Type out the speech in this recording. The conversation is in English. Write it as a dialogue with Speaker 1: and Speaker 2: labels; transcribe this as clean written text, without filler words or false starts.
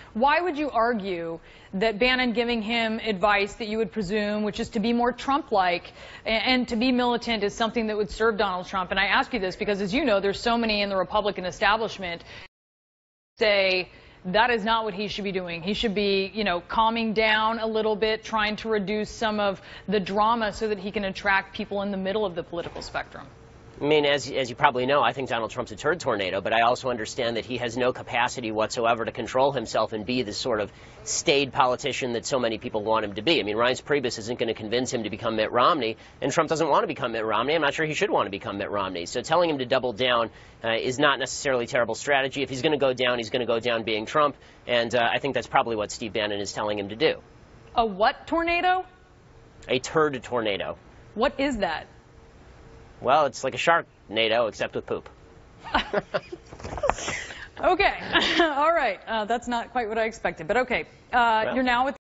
Speaker 1: Why would you argue that Bannon giving him advice that you would presume, which is to be more Trump-like and to be militant, is something that would serve Donald Trump? And I ask you this because, as you know, there's so many in the Republican establishment say that is not what he should be doing. He should be, calming down a little bit, trying to reduce some of the drama so that he can attract people in the middle of the political spectrum.
Speaker 2: I mean, as you probably know, I think Donald Trump's a turd tornado, but I also understand that he has no capacity whatsoever to control himself and be the sort of staid politician that so many people want him to be. I mean, Reince Priebus isn't going to convince him to become Mitt Romney, and Trump doesn't want to become Mitt Romney. I'm not sure he should want to become Mitt Romney. So telling him to double down is not necessarily a terrible strategy. If he's going to go down, he's going to go down being Trump, and I think that's probably what Steve Bannon is telling him to do.
Speaker 1: A what tornado?
Speaker 2: A turd tornado.
Speaker 1: What is that?
Speaker 2: Well, it's like a shark-nado, except with poop.
Speaker 1: Okay. All right. That's not quite what I expected, but okay. You're now with